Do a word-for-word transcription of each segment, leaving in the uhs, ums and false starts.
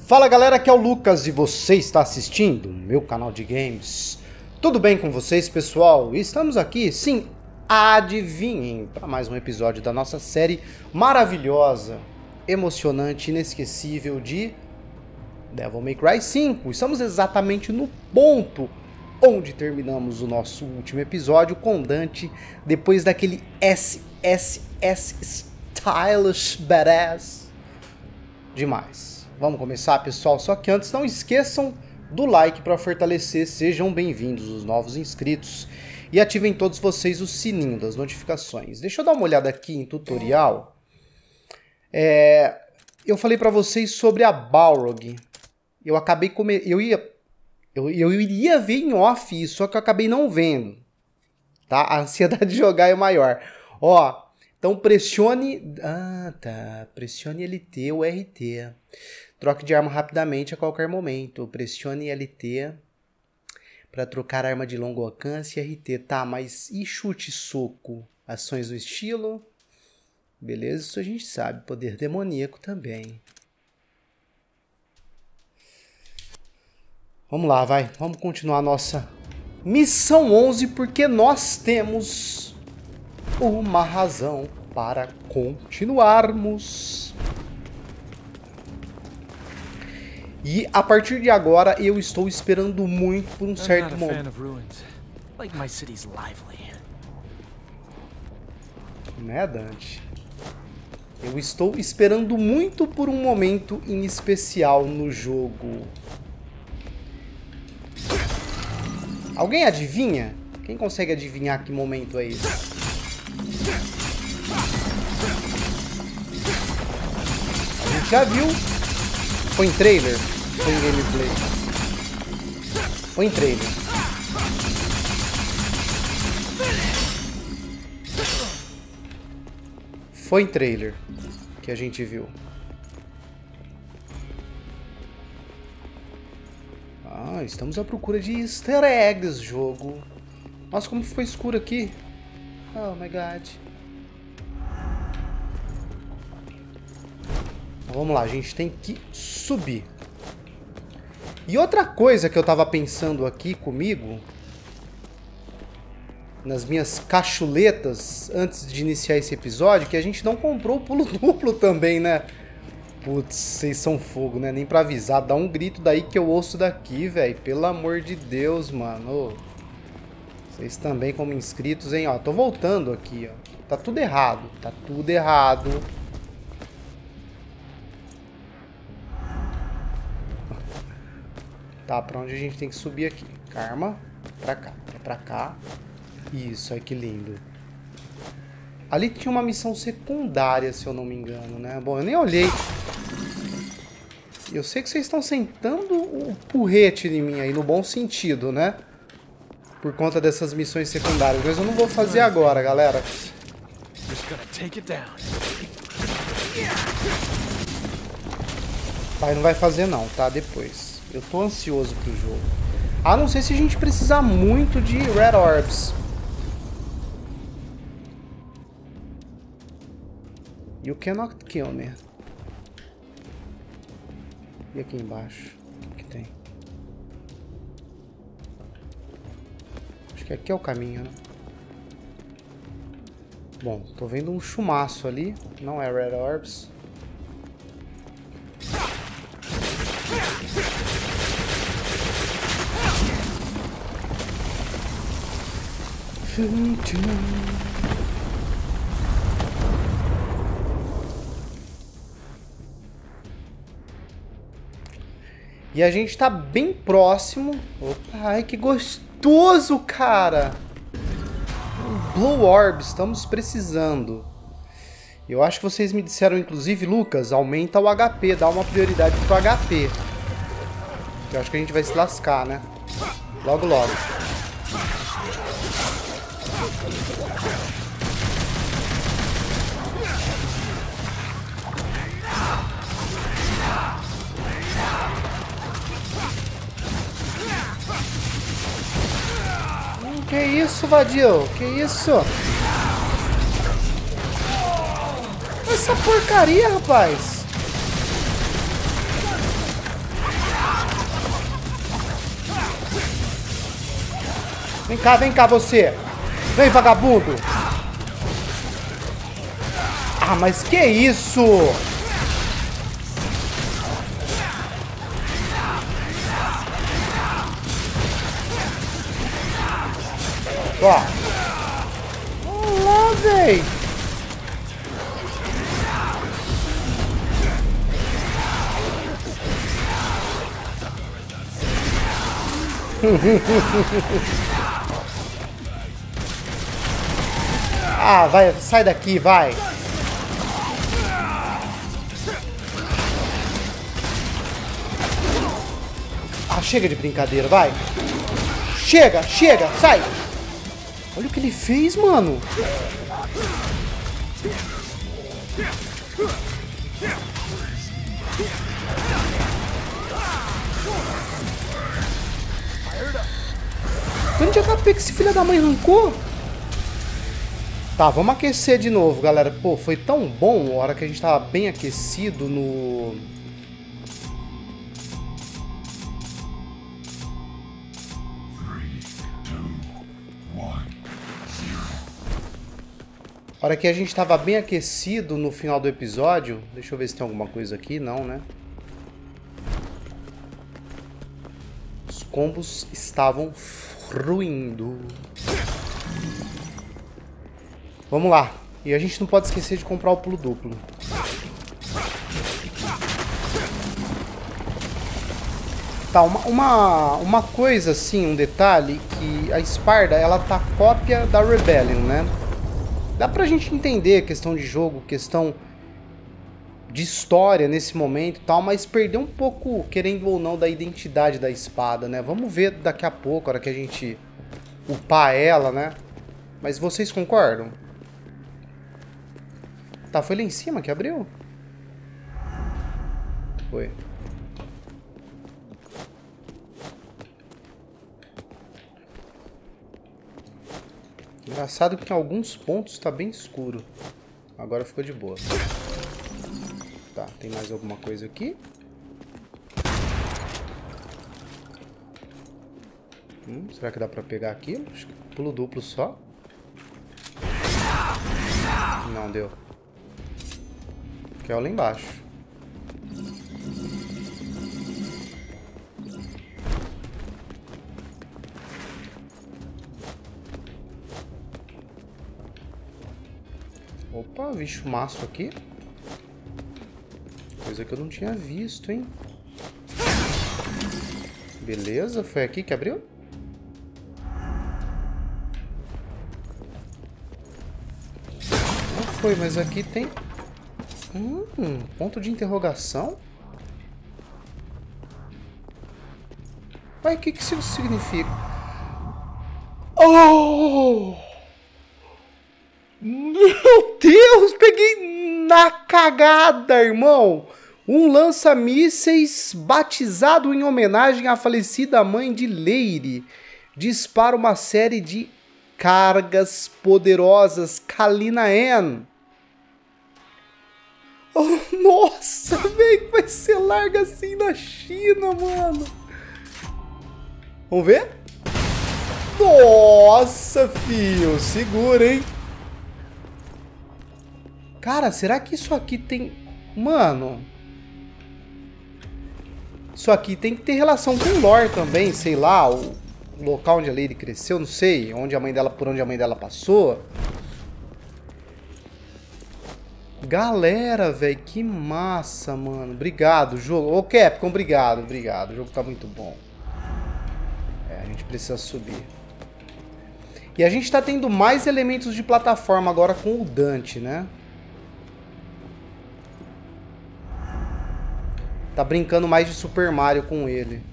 Fala galera, aqui é o Lucas e você está assistindo o meu canal de games. Tudo bem com vocês, pessoal? Estamos aqui, sim, adivinhem, para mais um episódio da nossa série maravilhosa, emocionante, inesquecível de Devil May Cry cinco. Estamos exatamente no ponto onde terminamos o nosso último episódio com Dante, depois daquele S S S Stylish Badass. Demais. Vamos começar, pessoal, só que antes não esqueçam do like para fortalecer, sejam bem-vindos os novos inscritos e ativem todos vocês o sininho das notificações. Deixa eu dar uma olhada aqui em tutorial. É, eu falei para vocês sobre a Balrog. Eu acabei come... eu ia eu, eu iria ver em off isso, só que eu acabei não vendo. Tá? A ansiedade de jogar é maior. Ó, então pressione, ah, tá, pressione L T ou R T. Troque de arma rapidamente a qualquer momento. Pressione L T para trocar arma de longo alcance e R T. Tá, mas e chute e soco? Ações do estilo? Beleza, isso a gente sabe. Poder demoníaco também. Vamos lá, vai. Vamos continuar a nossa missão onze, porque nós temos uma razão para continuarmos. E a partir de agora eu estou esperando muito por um certo momento. Né, Dante? Eu estou esperando muito por um momento em especial no jogo. Alguém adivinha? Quem consegue adivinhar que momento é esse? A gente já viu. Foi em trailer? Foi em gameplay? Foi em trailer. Foi em trailer que a gente viu. Ah, estamos à procura de easter eggs, jogo. Nossa, como ficou escuro aqui. Oh my god. Vamos lá, a gente tem que subir. E outra coisa que eu tava pensando aqui comigo, nas minhas cachuletas, antes de iniciar esse episódio, que a gente não comprou o pulo duplo também, né? Putz, vocês são fogo, né? Nem pra avisar, dá um grito daí que eu ouço daqui, velho. Pelo amor de Deus, mano. Vocês também como inscritos, hein? Ó, tô voltando aqui, ó. Tá tudo errado, tá tudo errado. Tá, pra onde a gente tem que subir aqui? Karma, pra cá, é pra cá. Isso, olha que lindo. Ali tinha uma missão secundária, se eu não me engano, né? Bom, eu nem olhei. Eu sei que vocês estão sentando o porrete em mim aí, no bom sentido, né? Por conta dessas missões secundárias. Mas eu não vou fazer agora, galera. Pai, não vai fazer não, tá? Depois. Eu tô ansioso pro jogo. A não ser se a gente precisar muito de Red Orbs. You cannot kill me. E aqui embaixo? O que tem? Acho que aqui é o caminho, né? Bom, tô vendo um chumaço ali. Não é Red Orbs. E a gente tá bem próximo. Opa, ai que gostoso, cara! Blue Orb, estamos precisando. Eu acho que vocês me disseram, inclusive, Lucas, aumenta o H P, dá uma prioridade pro H P. Eu acho que a gente vai se lascar, né? Logo, logo. Hum, que isso, vadio? Que isso? Essa porcaria, rapaz! Vem cá, vem cá você. Vem, vagabundo. Ah, mas que isso? Ó. Olá, véi. Ah, vai, sai daqui, vai. Ah, chega de brincadeira, vai. Chega, chega, sai. Olha o que ele fez, mano. Tanto de H P que esse filho da mãe arrancou. Tá, vamos aquecer de novo, galera. Pô, foi tão bom a hora que a gente tava bem aquecido no... A hora que a gente tava bem aquecido no final do episódio... Deixa eu ver se tem alguma coisa aqui. Não, né? Os combos estavam fluindo. Vamos lá. E a gente não pode esquecer de comprar o pulo duplo. Tá, uma, uma, uma coisa assim, um detalhe, que a Sparda, ela tá cópia da Rebellion, né? Dá pra gente entender questão de jogo, questão de história nesse momento e tal, mas perdeu um pouco, querendo ou não, da identidade da espada, né? Vamos ver daqui a pouco, a hora que a gente upar ela, né? Mas vocês concordam? Tá, foi lá em cima que abriu? Foi. Engraçado que em alguns pontos tá bem escuro. Agora ficou de boa. Tá, tem mais alguma coisa aqui? Hum, será que dá pra pegar aquilo? Acho que pulo duplo só. Não deu. Que é lá embaixo. Opa, vi chumaço aqui. Coisa que eu não tinha visto, hein? Beleza, foi aqui que abriu? Não foi, mas aqui tem... Hum, ponto de interrogação? Mas o que que isso significa? Oh! Meu Deus, peguei na cagada, irmão. Um lança-mísseis batizado em homenagem à falecida mãe de Leire dispara uma série de cargas poderosas Kalina-En. Oh, nossa, velho, vai ser larga assim na China, mano. Vamos ver? Nossa, filho, segura, hein? Cara, será que isso aqui tem... Mano... Isso aqui tem que ter relação com o lore também, sei lá, o local onde a Lady cresceu, não sei, onde a mãe dela, por onde a mãe dela passou. Galera, velho, que massa, mano. Obrigado, jogo. Ô, Capcom, obrigado, obrigado. O jogo tá muito bom. É, a gente precisa subir. E a gente tá tendo mais elementos de plataforma agora com o Dante, né? Tá brincando mais de Super Mario com ele.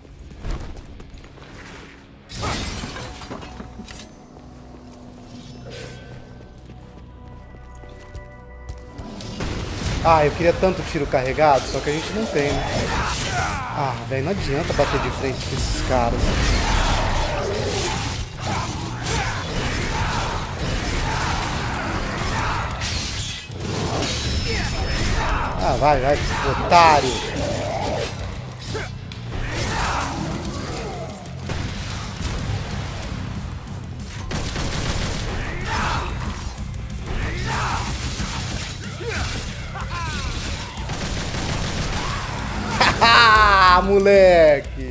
Ah, eu queria tanto tiro carregado, só que a gente não tem, né? Ah, velho, não adianta bater de frente com esses caras. Ah, vai, vai, otário. Ah, moleque!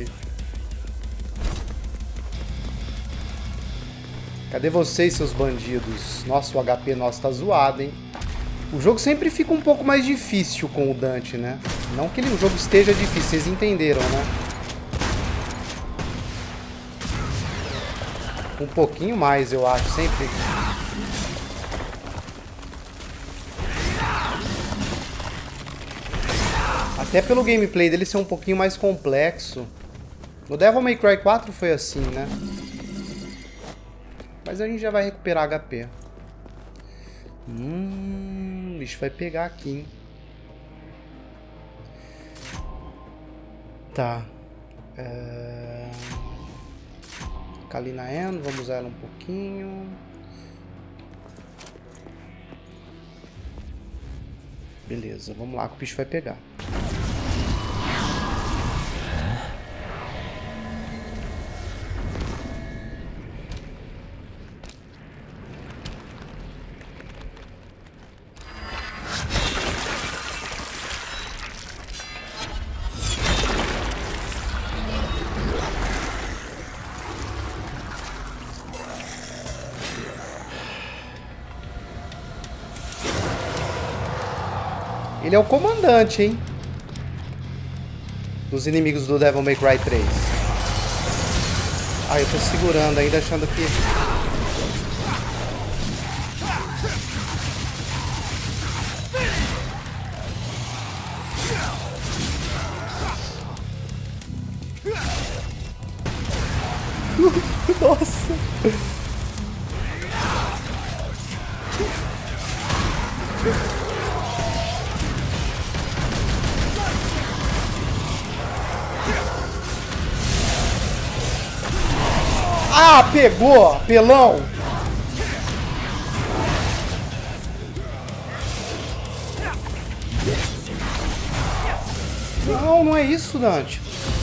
Cadê vocês, seus bandidos? Nossa, o H P nosso tá zoado, hein? O jogo sempre fica um pouco mais difícil com o Dante, né? Não que ele, o jogo esteja difícil, vocês entenderam, né? Um pouquinho mais, eu acho, sempre. Até pelo gameplay dele ser um pouquinho mais complexo. No Devil May Cry quatro foi assim, né? Mas a gente já vai recuperar H P. Hum, o bicho vai pegar aqui, hein? Tá. É... Kalina N, vamos usar ela um pouquinho. Beleza, vamos lá que o bicho vai pegar. Ele é o comandante, hein? Dos inimigos do Devil May Cry três. Ah, eu tô segurando ainda, achando que... Nossa! Ah, pegou, pelão. Não, não é isso, Dante.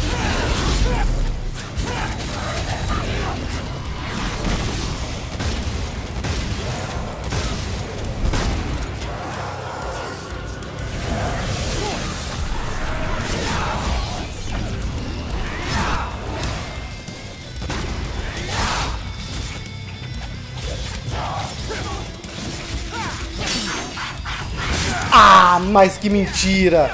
Ah, mas que mentira!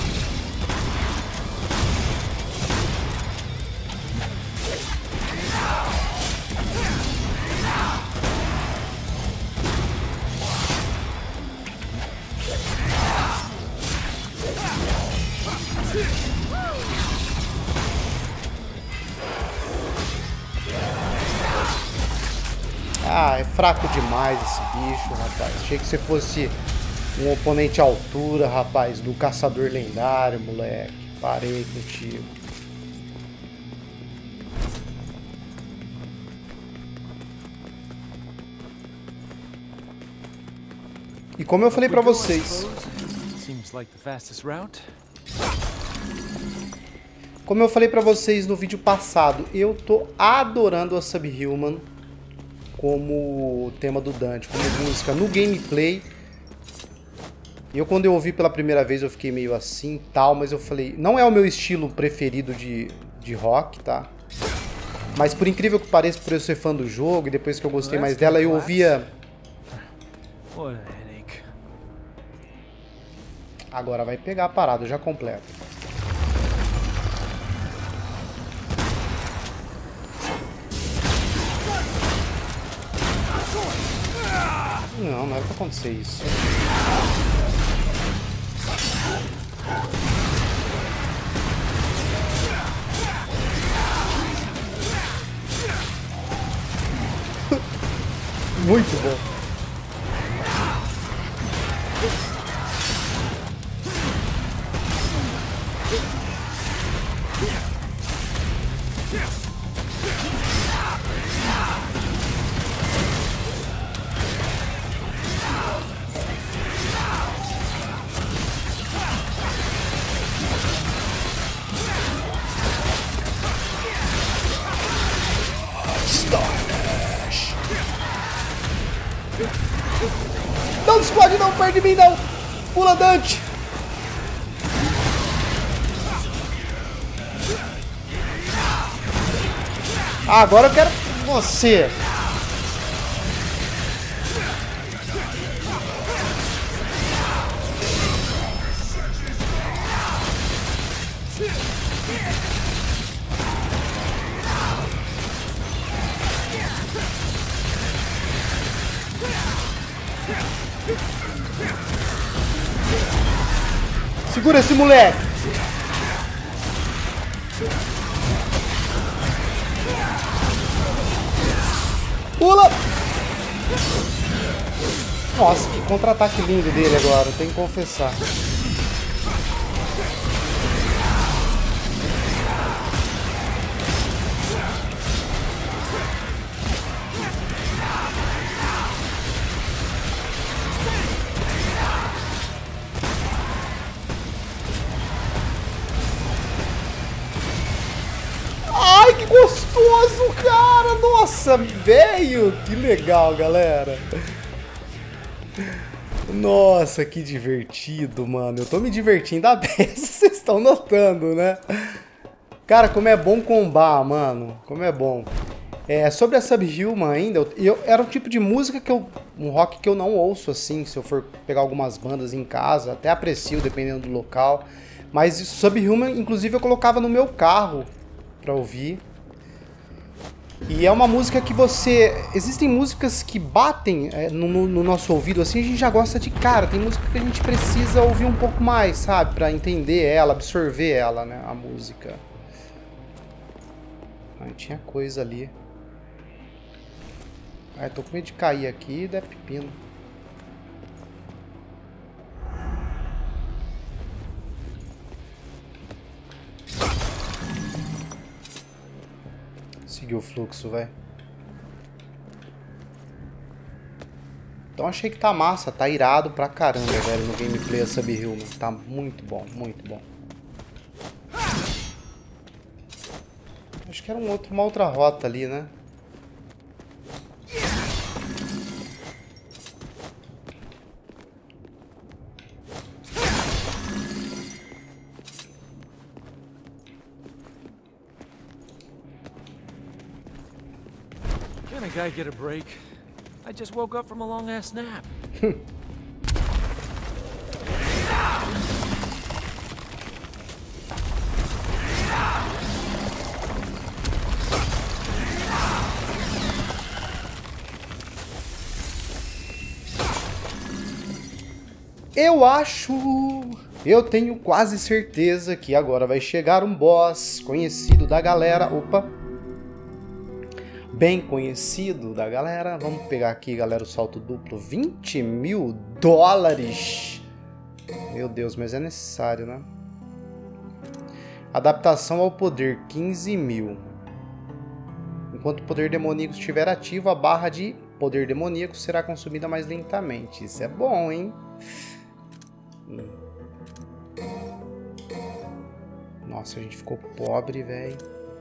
Ah, é fraco demais esse bicho, rapaz. Achei que você fosse um oponente à altura, rapaz, do caçador lendário, moleque. Parei contigo. E como eu falei pra vocês... Como eu falei pra vocês no vídeo passado, eu tô adorando a Subhuman como tema do Dante, como música no gameplay. E eu, quando eu ouvi pela primeira vez, eu fiquei meio assim, tal, mas eu falei, não é o meu estilo preferido de, de rock, tá? Mas por incrível que pareça, por eu ser fã do jogo, e depois que eu gostei mais dela, eu ouvia... Agora vai pegar a parada, já completa. Não, não era pra acontecer isso. Muito bom. Não explode não, perto de mim não! Pula, Dante! Ah, agora eu quero você. Segura esse moleque. Pula. Nossa, que contra-ataque lindo dele agora, eu tenho que confessar. Ai, que gostoso, cara! Nossa, velho! Que legal, galera! Nossa, que divertido, mano. Eu tô me divertindo a beça, vocês estão notando, né? Cara, como é bom combar, mano. Como é bom. É, sobre a Subhuman ainda, eu, eu, era um tipo de música que eu... Um rock que eu não ouço, assim, se eu for pegar algumas bandas em casa. Até aprecio, dependendo do local. Mas Subhuman, inclusive, eu colocava no meu carro pra ouvir. E é uma música que você... Existem músicas que batem é, no, no nosso ouvido, assim, a gente já gosta de cara. Tem música que a gente precisa ouvir um pouco mais, sabe? Pra entender ela, absorver ela, né? A música. Ai, tinha coisa ali. Ai, tô com medo de cair aqui e dar pepino. Seguir o fluxo, vai. Então achei que tá massa, tá irado pra caramba, velho, no gameplay a Subhuman. Tá muito bom, muito bom. Acho que era um outro, uma outra rota ali, né? Can a guy get a break? I just woke up from a long ass nap. Eu acho... Eu tenho quase certeza que agora vai chegar um boss conhecido da galera. Opa! Bem conhecido da galera. Vamos pegar aqui, galera, o salto duplo. vinte mil dólares. Meu Deus, mas é necessário, né? Adaptação ao poder, quinze mil. Enquanto o poder demoníaco estiver ativo, a barra de poder demoníaco será consumida mais lentamente. Isso é bom, hein? Hum. Nossa, a gente ficou pobre, velho.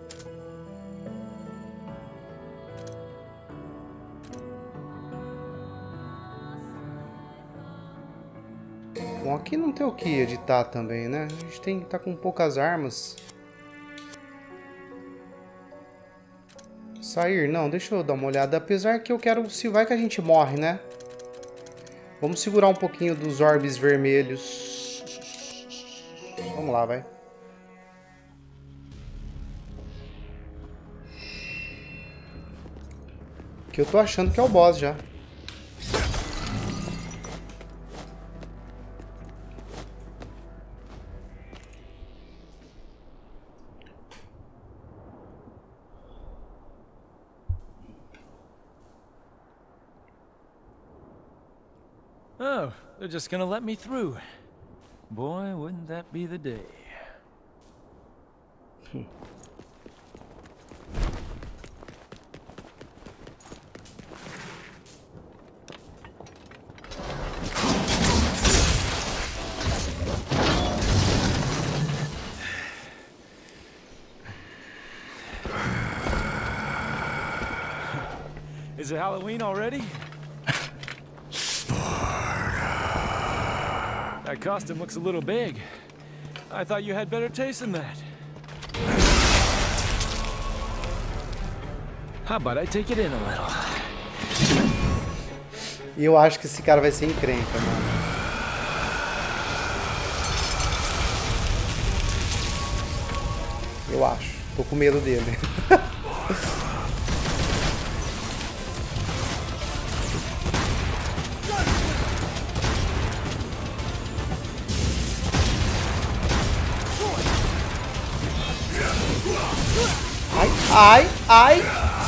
Bom, aqui não tem o que editar também, né? A gente tem que estar com poucas armas. Sair? Não, deixa eu dar uma olhada. Apesar que eu quero... Se vai que a gente morre, né? Vamos segurar um pouquinho dos orbes vermelhos. Vamos lá, vai. Que eu tô achando que é o boss já. Oh, they're just gonna let me through. Boy, wouldn't that be the day. Is it Halloween already? That costume looks a little big. I thought you had better taste than that. How about I take it in a little? E eu acho que esse cara vai ser encrenca, mano. Eu acho. Tô com medo dele. Ai, ai, ai.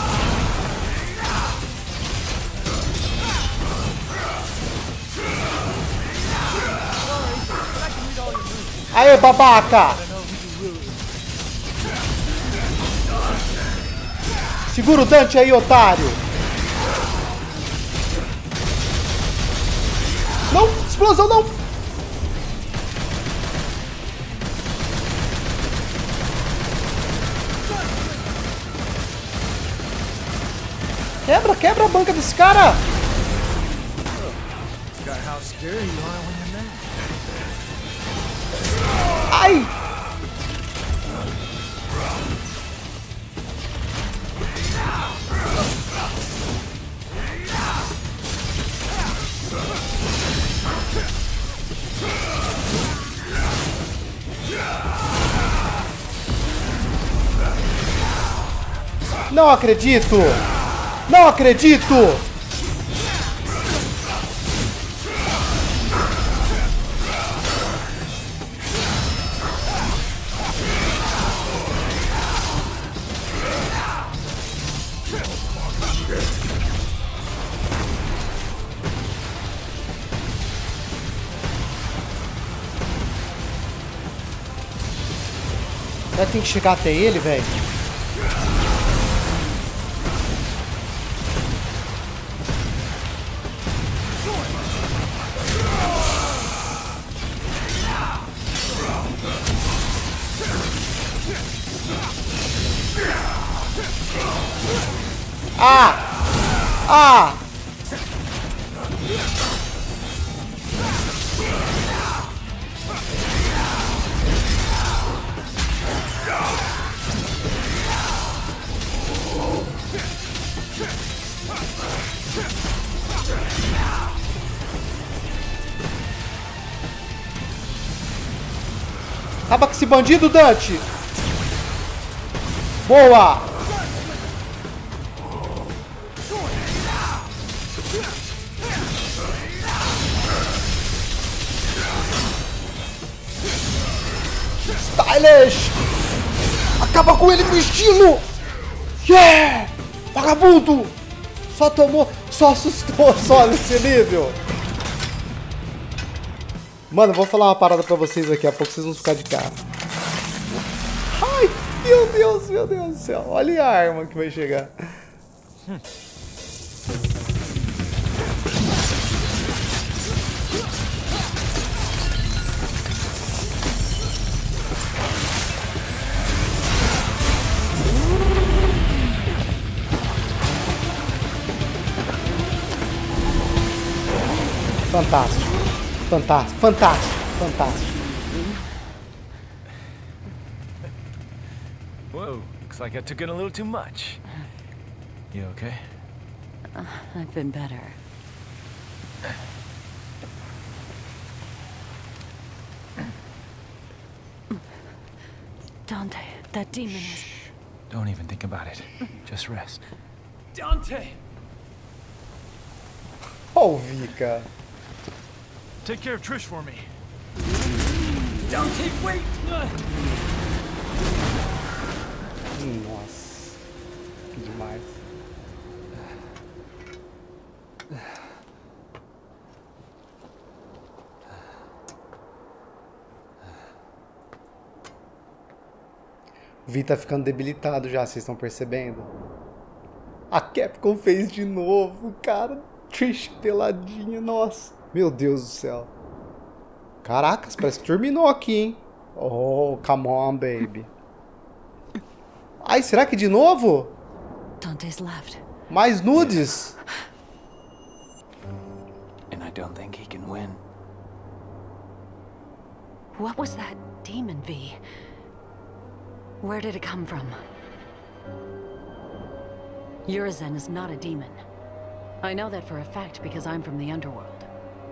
Aê, babaca! Segura o Dante aí, otário! Não! Explosão não! Quebra, quebra a banca desse cara! Ai! Não acredito! Não acredito! Vai ter que chegar até ele, velho. Ah! Ah! Acaba com esse bandido, Dante! Boa! Stylish! Acaba com ele com estilo! Yeah! Vagabundo! Só tomou, só assustou, só nesse nível! Mano, eu vou falar uma parada pra vocês aqui, a pouco vocês vão ficar de cara. Ai, meu Deus, meu Deus do céu. Olha a arma que vai chegar. Hum. Fantástico. Fantástico, fantástico, fantástico. Whoa, looks like I took in a little too much. You okay? Uh, I've been better. Dante, that demon is... Don't even think about it. Just rest. Dante! Oh, Vika. Take care of Trish for me. Dante, wait! Nossa, que demais. O Vi tá ficando debilitado já, vocês estão percebendo? A Capcom fez de novo, cara. Trish peladinha, nossa. Meu Deus do céu. Caracas, parece que terminou aqui, hein? Oh, come on, baby. Ai, será que de novo? Dante's left. Mais nudes? And I don't think he can win. What was that demon, V? Where did it come from? Urizen is not a demon. I know that for a fact because I'm from the underworld.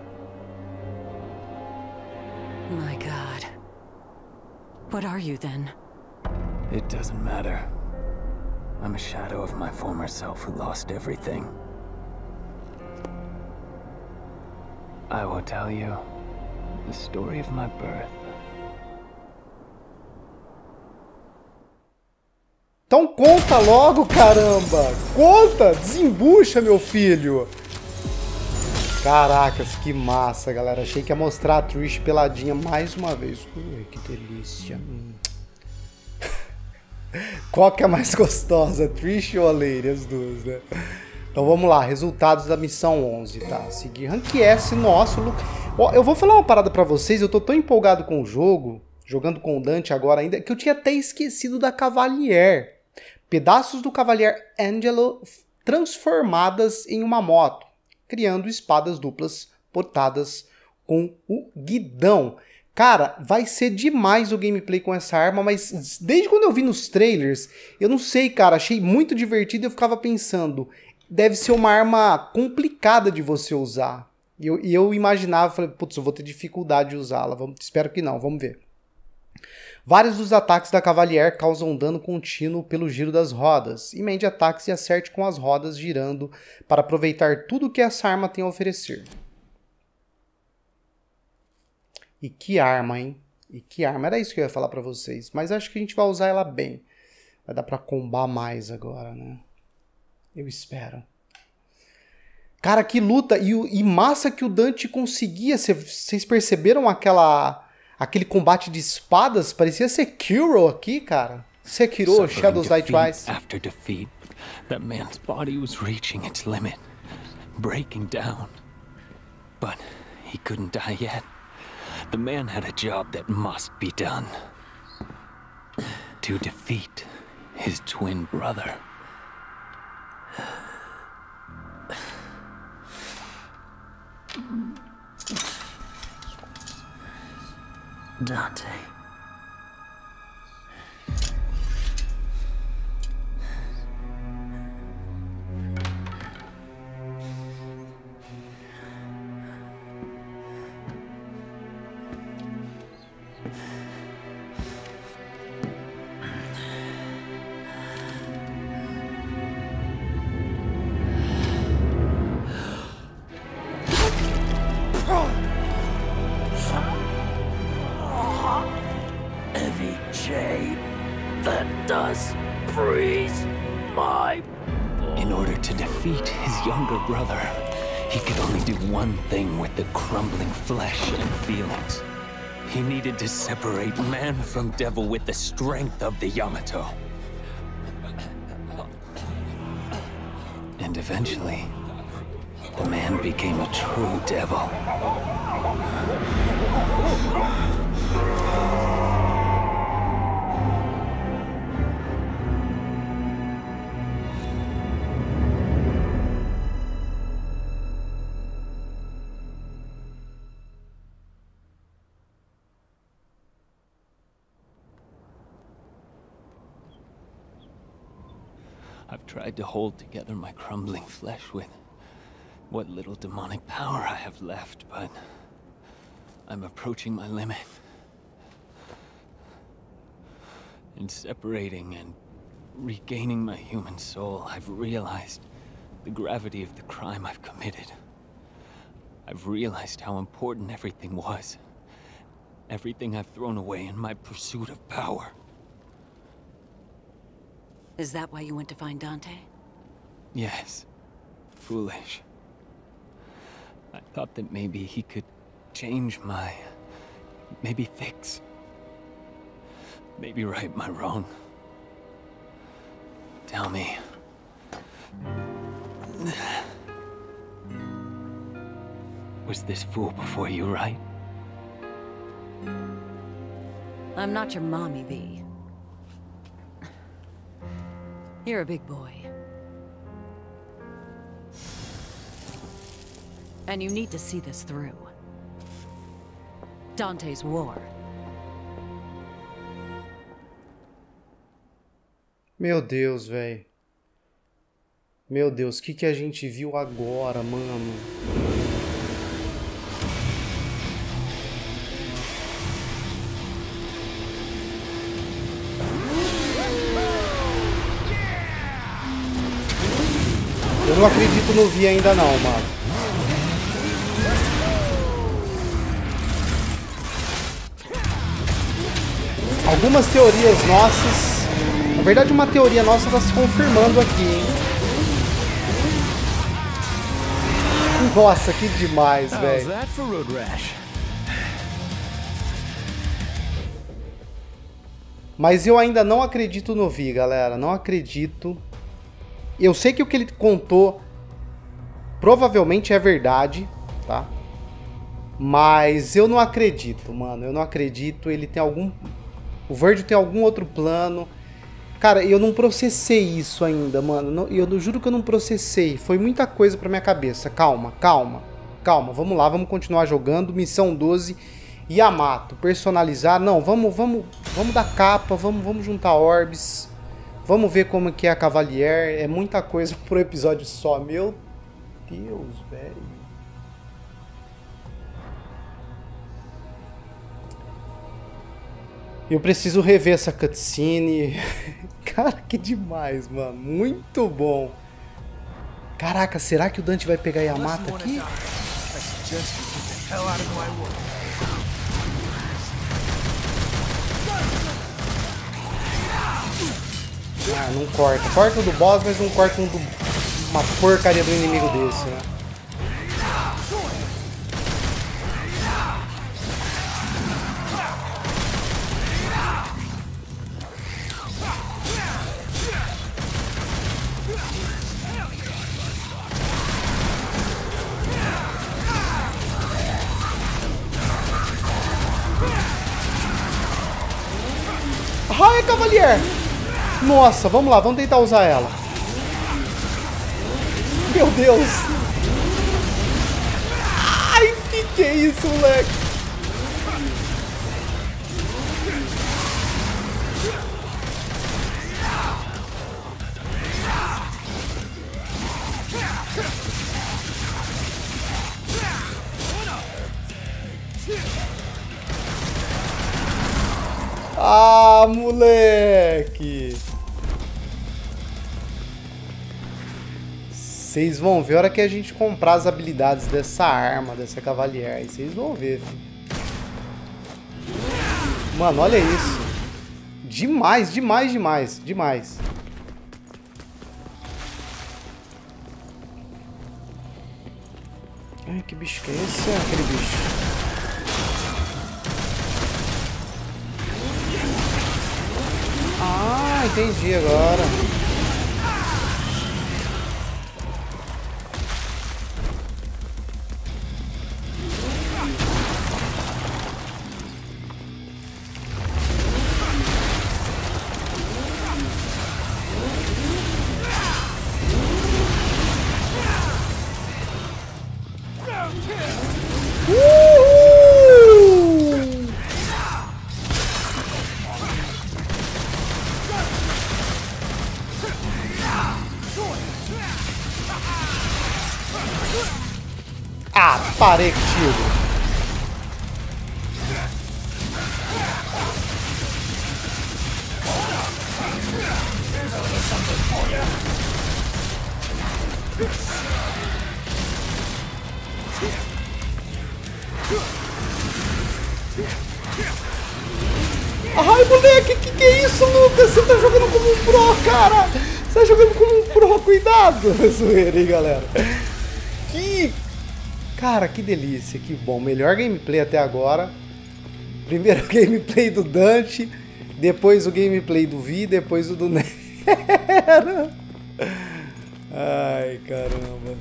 My God. What are you then? It doesn't matter. I'm a shadow of my former self who lost everything. I will tell you the story of my birth. Então conta logo, caramba! Conta! Desembucha, meu filho! Caracas, que massa, galera. Achei que ia mostrar a Trish peladinha mais uma vez. Ui, que delícia. Hum. Qual que é a mais gostosa? Trish ou a Lady? As duas, né? Então vamos lá, resultados da missão onze, tá? Seguir Rank S, nosso... Ó, eu vou falar uma parada pra vocês, eu tô tão empolgado com o jogo, jogando com o Dante agora ainda, que eu tinha até esquecido da Cavalier. Pedaços do Cavalier Angelo transformadas em uma moto, criando espadas duplas portadas com o guidão. Cara, vai ser demais o gameplay com essa arma, mas desde quando eu vi nos trailers, eu não sei, cara, achei muito divertido e eu ficava pensando, deve ser uma arma complicada de você usar. E eu, e eu imaginava, falei, putz, eu vou ter dificuldade de usá-la, espero que não, vamos ver. Vários dos ataques da Cavalier causam dano contínuo pelo giro das rodas. Emende ataques e acerte com as rodas girando para aproveitar tudo que essa arma tem a oferecer. E que arma, hein? E que arma. Era isso que eu ia falar pra vocês. Mas acho que a gente vai usar ela bem. Vai dar pra combar mais agora, né? Eu espero. Cara, que luta. E, e massa que o Dante conseguia. Vocês perceberam aquela... Aquele combate de espadas? Parecia Sekiro aqui, cara. Sekiro, Shadows Die Twice. After defeat, that man's body was reaching its limit, breaking down. But he couldn't die yet. The man had a job that must be done. To defeat his twin brother. Dante. In order to defeat his younger brother, he could only do one thing with the crumbling flesh and feelings. He needed to separate man from devil with the strength of the Yamato. And eventually, the man became a true devil. I've tried to hold together my crumbling flesh with what little demonic power I have left, but I'm approaching my limit. In separating and regaining my human soul, I've realized the gravity of the crime I've committed. I've realized how important everything was. Everything I've thrown away in my pursuit of power. Is that why you went to find Dante? Yes. Foolish. I thought that maybe he could change my... maybe fix... maybe right my wrong. Tell me... was this fool before you, right? I'm not your mommy, V. You're a big boy. And you need to see this through. Dante's war. Meu Deus, velho. Meu Deus, o que, que a gente viu agora, mano? Eu não acredito no Vi ainda não, mano. Algumas teorias nossas... Na verdade, uma teoria nossa está se confirmando aqui, hein? Nossa, que demais, velho. Mas eu ainda não acredito no Vi, galera. Não acredito. Eu sei que o que ele contou provavelmente é verdade, tá? Mas eu não acredito, mano. Eu não acredito. Ele tem algum... O Virgil tem algum outro plano. Cara, eu não processei isso ainda, mano. Eu, eu juro que eu não processei. Foi muita coisa pra minha cabeça. Calma, calma, calma. Vamos lá, vamos continuar jogando. Missão doze. Yamato. Personalizar. Não, vamos, vamos, vamos dar capa. Vamos, vamos juntar orbes. Vamos ver como que é a Cavalier. É muita coisa pro episódio só. Meu Deus, velho. Eu preciso rever essa cutscene. Cara, que demais, mano. Muito bom. Caraca, será que o Dante vai pegar Yamato aqui? Ah, não corta. Corta do boss, mas não corta um do... uma porcaria do inimigo desse, né? Ai, Cavalier! Nossa, vamos lá, vamos tentar usar ela. Meu Deus! Ai, que que é isso, moleque? Ah, moleque! Vocês vão ver a hora que a gente comprar as habilidades dessa arma, dessa Cavalier. Aí vocês vão ver, filho. Mano, olha isso. Demais, demais, demais, demais. Ai, que bicho que é esse? É aquele bicho. Ah, entendi agora. Ah, parei contigo. Ai, moleque, que que é isso, Lucas? Você tá jogando como um pro, cara. Você tá jogando como um pro, cuidado. Zoeira, hein, galera. Que... Cara, que delícia, que bom. Melhor gameplay até agora. Primeiro gameplay do Dante, depois o gameplay do Vi, depois o do Nero. Ai, caramba.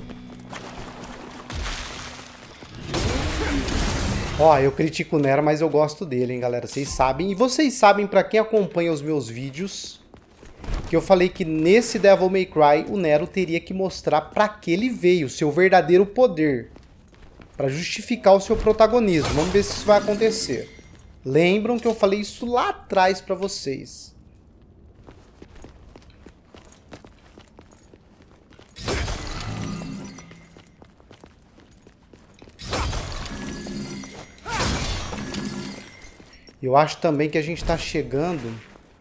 Ó, eu critico o Nero, mas eu gosto dele, hein, galera. Vocês sabem. E vocês sabem, pra quem acompanha os meus vídeos, que eu falei que nesse Devil May Cry o Nero teria que mostrar pra que ele veio, o seu verdadeiro poder. Pra justificar o seu protagonismo. Vamos ver se isso vai acontecer. Lembram que eu falei isso lá atrás pra vocês. Eu acho também que a gente tá chegando...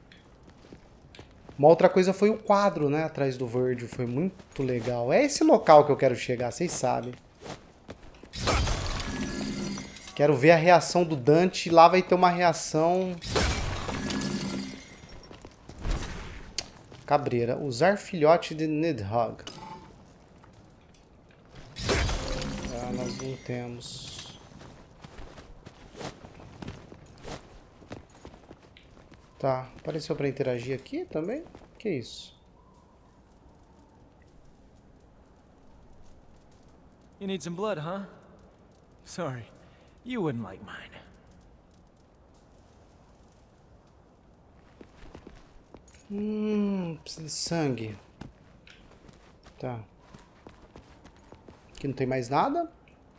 Uma outra coisa foi o quadro, né? Atrás do Virgil. Foi muito legal. É esse local que eu quero chegar, vocês sabem. Quero ver a reação do Dante. Lá vai ter uma reação... Cabreira. Usar filhote de Nidhogg. Ah, nós não temos... Tá, apareceu pra interagir aqui também? Que isso? You need some blood, huh? Sorry, you wouldn't like mine. Hum, precisa de sangue. Tá. Aqui não tem mais nada.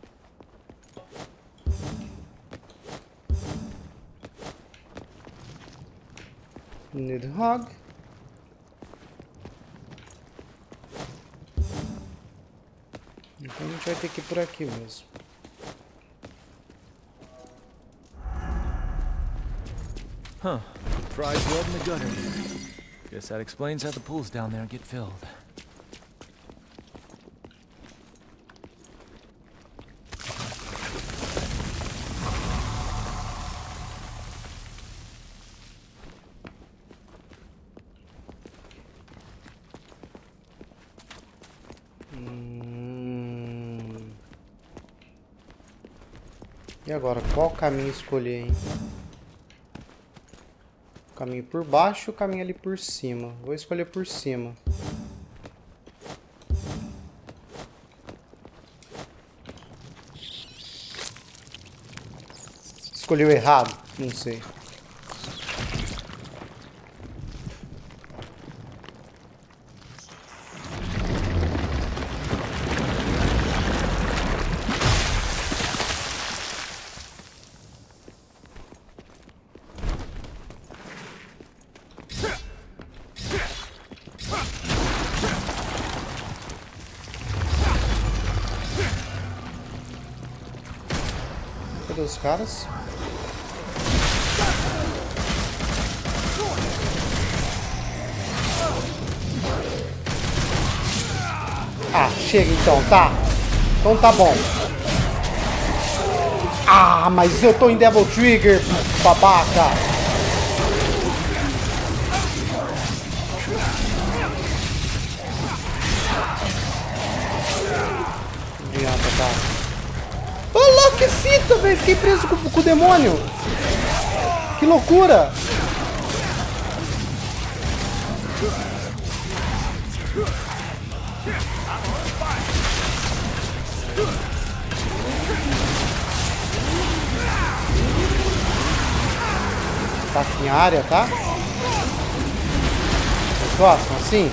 Nidhogg. Então a gente vai ter que ir por aqui mesmo. Huh. Prize blood in the gutter here. Guess that explains how the pools down there get filled. Hum... E agora, qual caminho escolher, hein? Caminho por baixo, o caminho ali por cima. Vou escolher por cima. Escolheu errado? Não sei. Cadê os caras? Ah, chega então, tá? Então tá bom. Ah, mas eu tô em Devil Trigger, babaca. Não adianta, tá? Ô, louquecita, velho. Fiquei preso com, com o demônio. Que loucura. Tá aqui em área, tá? Vocês gostam assim?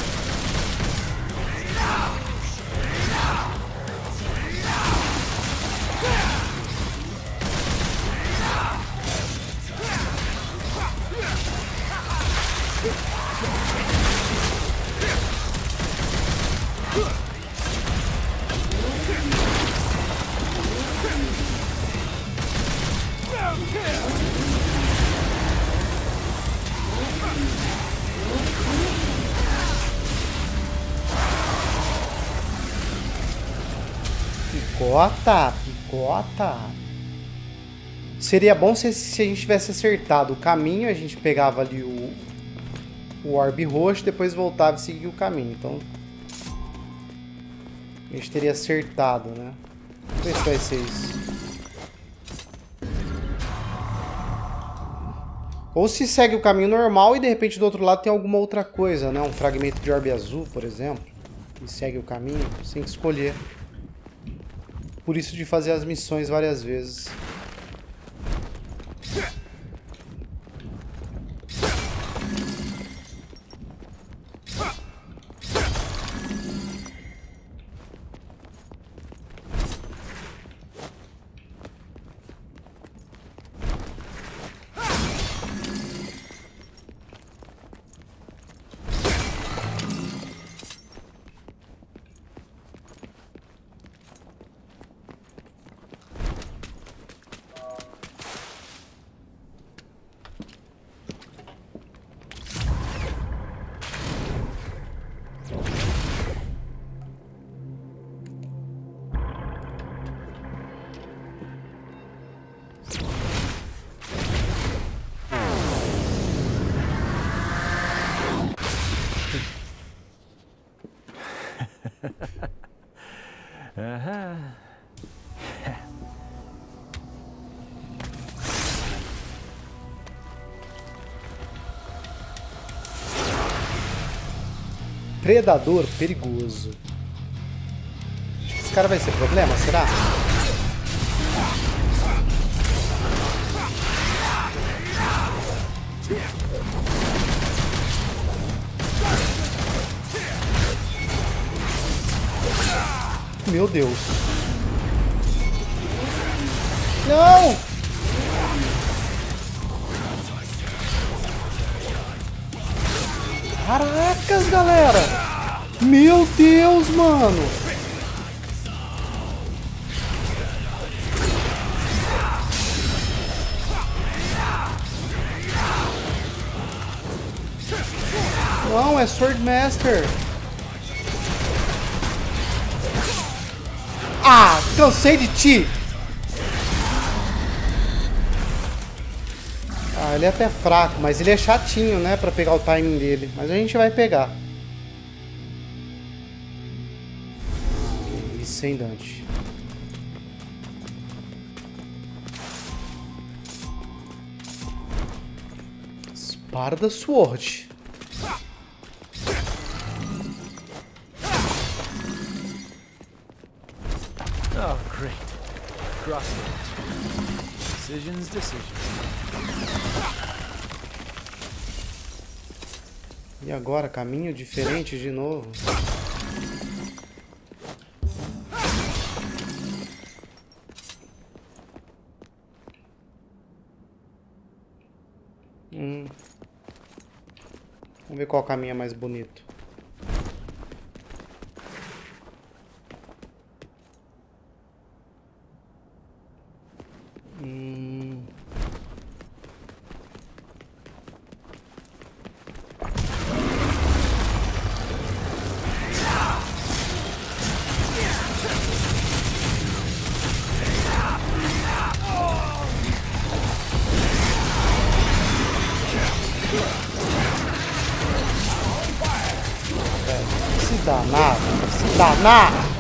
Picota, picota. Seria bom se, se a gente tivesse acertado o caminho, a gente pegava ali o, o orbe roxo, depois voltava e seguia o caminho. Então a gente teria acertado, né? Vamos ver se vai ser isso. Ou se segue o caminho normal e de repente do outro lado tem alguma outra coisa, né? Um fragmento de orbe azul, por exemplo. E segue o caminho, sem escolher. Por isso de fazer as missões várias vezes. Uh-huh. Predador perigoso. Esse cara vai ser problema, será? Meu Deus. Não! Caracas, galera! Meu Deus, mano! Não, é Swordmaster. Ah, cansei de ti. Ah, ele é até fraco, mas ele é chatinho, né, pra pegar o timing dele. Mas a gente vai pegar. Isso, hein, Dante. Espada Sword. Oh, great. Crossroads. Decisions, decisions. E agora, caminho diferente de novo. Hum. Vamos ver qual caminho é mais bonito. Hum. Se danar, se danar.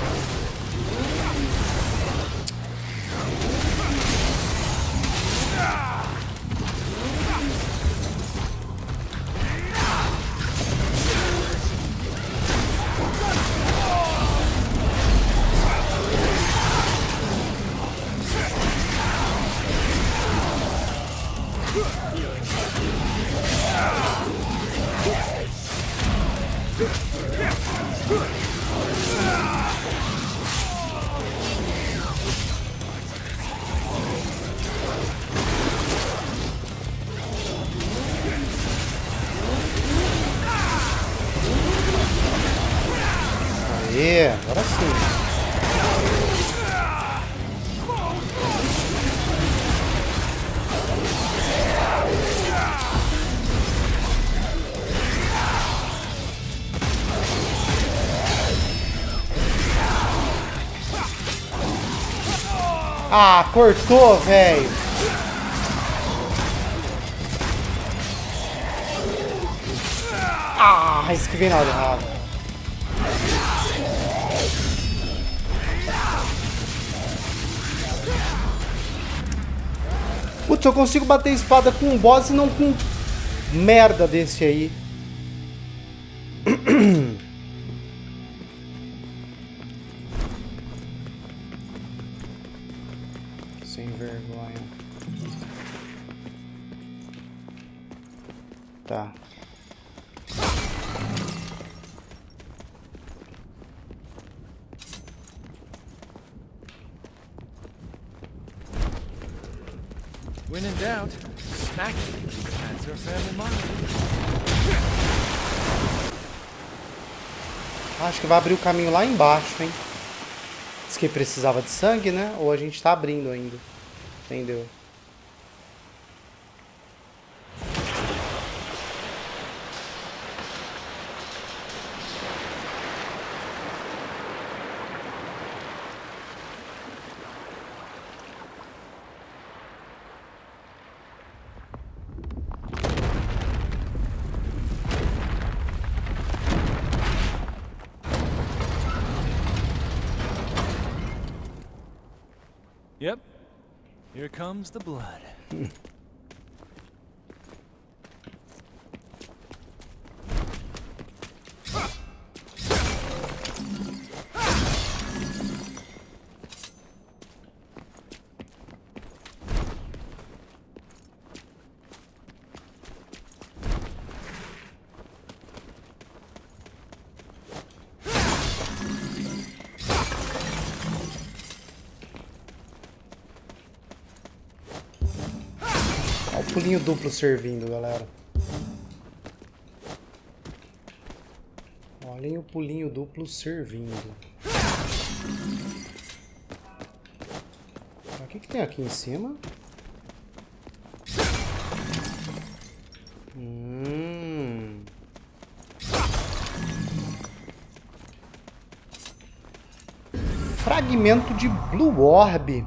Aê, agora sim. Ah, cortou, velho. Ah, esquivei na hora errada. Putz, eu consigo bater espada com um boss e não com merda desse aí. Sem vergonha. Tá. When in doubt, smack it. That's our family motto. Acho que vai abrir o caminho lá embaixo, hein? Diz que precisava de sangue, né? Ou a gente tá abrindo ainda. Entendeu? Yep. Here comes the blood. Pulinho duplo servindo, galera. Olhem o pulinho duplo servindo. O que que tem aqui em cima? Hum. Fragmento de Blue Orb.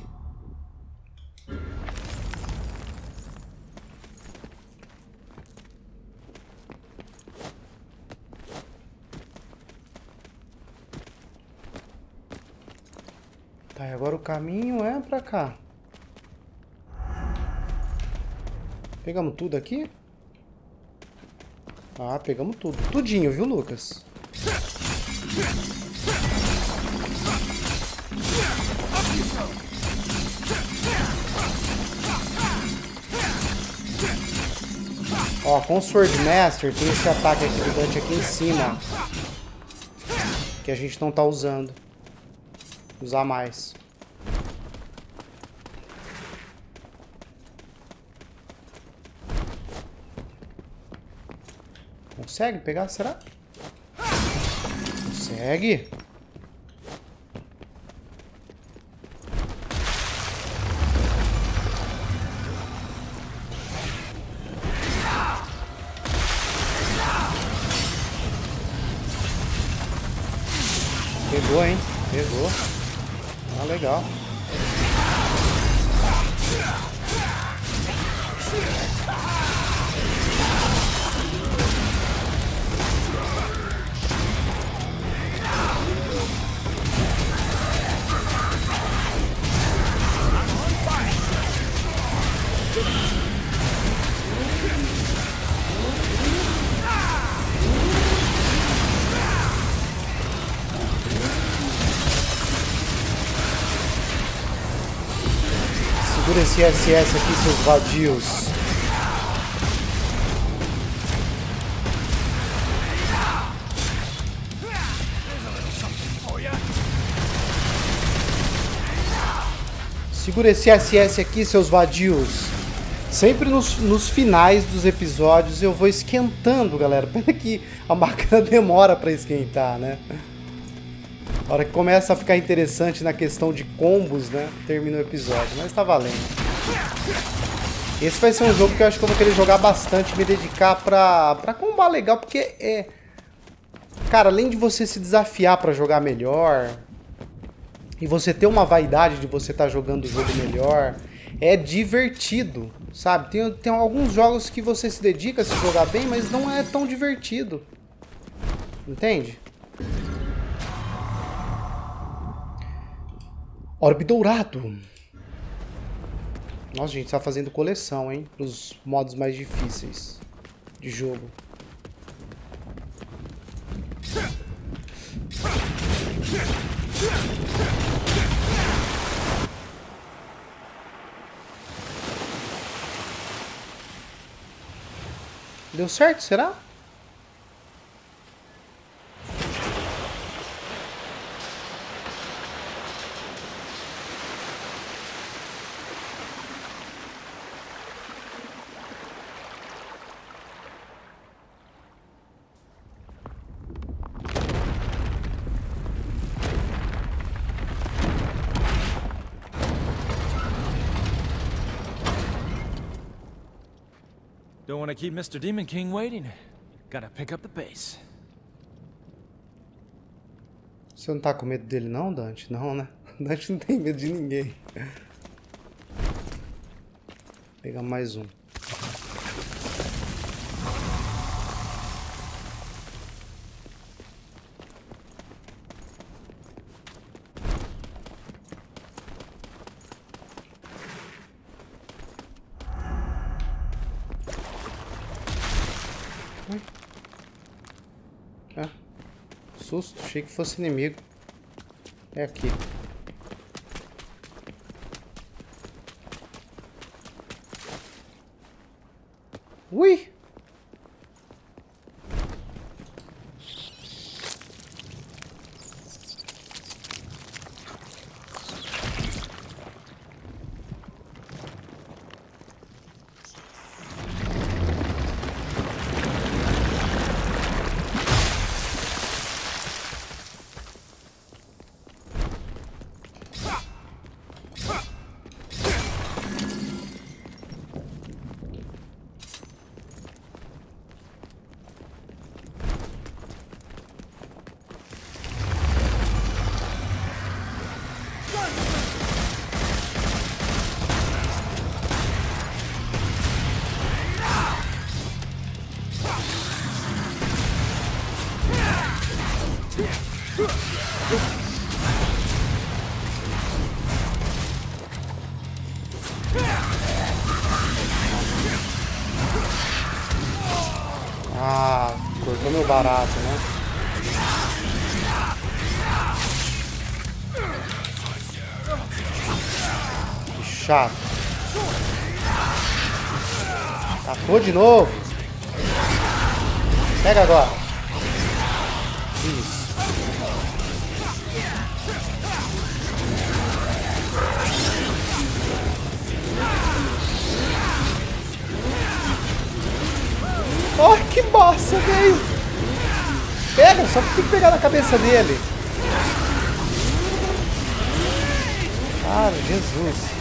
Tá, e agora o caminho é pra cá. Pegamos tudo aqui? Ah, pegamos tudo. Tudinho, viu, Lucas? Ó, com o Sword Master tem esse ataque aqui do Dante aqui em cima. Que a gente não tá usando. Usar mais. Consegue pegar? Será? Consegue. Pegou, hein? Pegou. Ah, legal. Segura esse S S aqui, seus vadios. Segura esse S S aqui, seus vadios. Sempre nos, nos finais dos episódios eu vou esquentando, galera. Pena que a máquina demora pra esquentar, né? A hora que começa a ficar interessante na questão de combos, né? Termina o episódio, mas tá valendo. Esse vai ser um jogo que eu acho que eu vou querer jogar bastante, me dedicar pra, pra combar legal, porque é... Cara, além de você se desafiar pra jogar melhor, e você ter uma vaidade de você estar jogando o jogo melhor, é divertido, sabe? Tem, tem alguns jogos que você se dedica a se jogar bem, mas não é tão divertido. Entende? Orbe Dourado. Nossa, gente, tá fazendo coleção, hein? Os modos mais difíceis de jogo. Deu certo, será? Don't want to keep Mister Demon King waiting. Gotta pick up the pace. Você não tá com medo dele não, Dante? Não, né? Dante não tem medo de ninguém. Vou pegar mais um. É. Susto, achei que fosse inimigo. É aqui. Ui! Ah, cortou meu barato, né? Que chato. Tacou de novo. Pega agora. Isso. Ai, que bosta, velho! Pega, só que tem que pegar na cabeça dele. Cara, Jesus.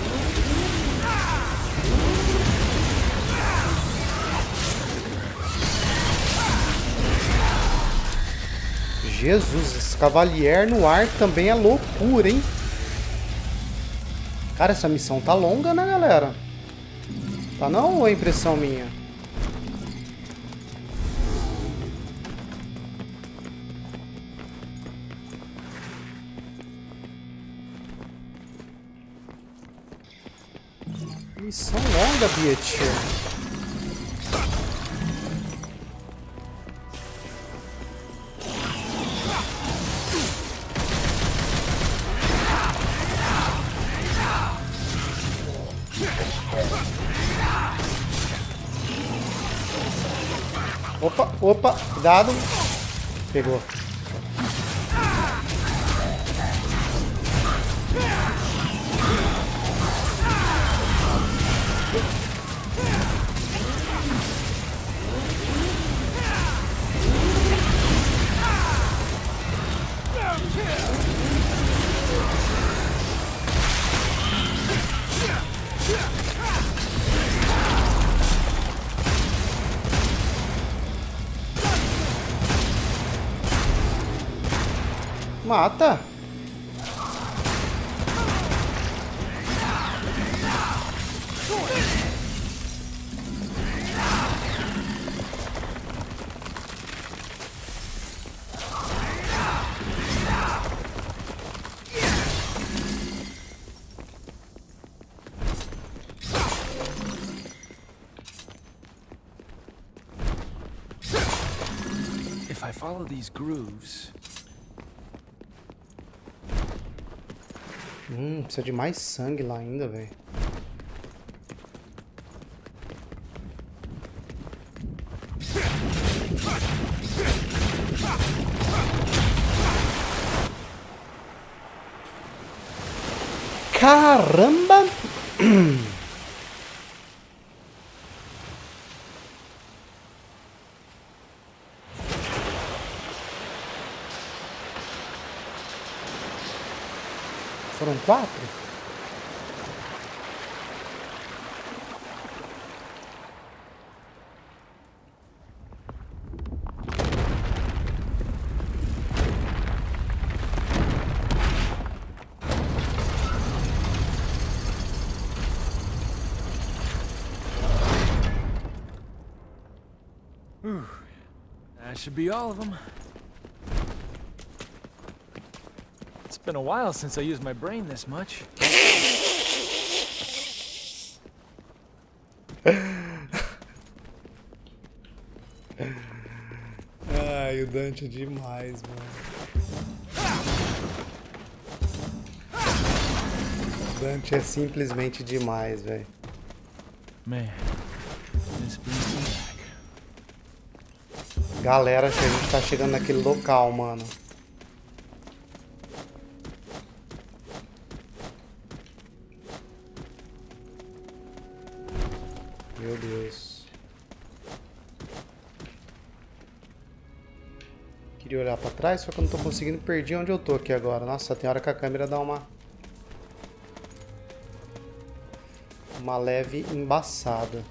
Jesus, esse cavalier no ar também é loucura, hein? Cara, essa missão tá longa, né, galera? Tá não ou é impressão minha? Missão longa, bitch. Opa, opa, cuidado. Pegou. Mata. If I follow these grooves. Hum, precisa de mais sangue lá ainda, velho. Caramba! Foram quatro? Whew. That should be all of them. It's been a while since I used my brain this much. Ai, Ai, o Dante é demais, mano. O Dante é simplesmente demais, velho. Man, this brings me back. Galera, acho que a gente tá chegando naquele local, mano. Meu Deus. Queria olhar pra trás, só que eu não tô conseguindo, perder onde eu tô aqui agora. Nossa, tem hora que a câmera dá uma... Uma leve embaçada.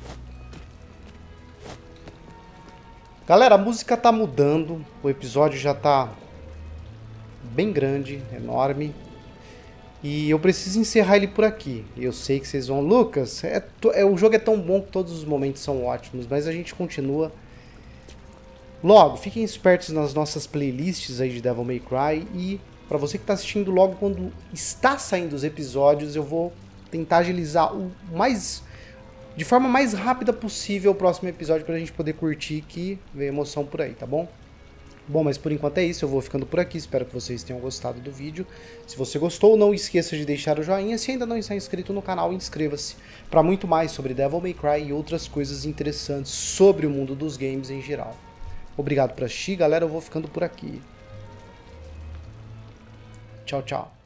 Galera, a música tá mudando. O episódio já tá bem grande, enorme. E eu preciso encerrar ele por aqui. Eu sei que vocês vão... Lucas, é, é, o jogo é tão bom que todos os momentos são ótimos, mas a gente continua. Logo, fiquem espertos nas nossas playlists aí de Devil May Cry. E pra você que tá assistindo logo quando está saindo os episódios, eu vou tentar agilizar o mais... de forma mais rápida possível o próximo episódio pra gente poder curtir, que vem emoção por aí, tá bom? Bom, mas por enquanto é isso, eu vou ficando por aqui, espero que vocês tenham gostado do vídeo. Se você gostou, não esqueça de deixar o joinha, se ainda não está inscrito no canal, inscreva-se para muito mais sobre Devil May Cry e outras coisas interessantes sobre o mundo dos games em geral. Obrigado por assistir, galera, eu vou ficando por aqui. Tchau, tchau.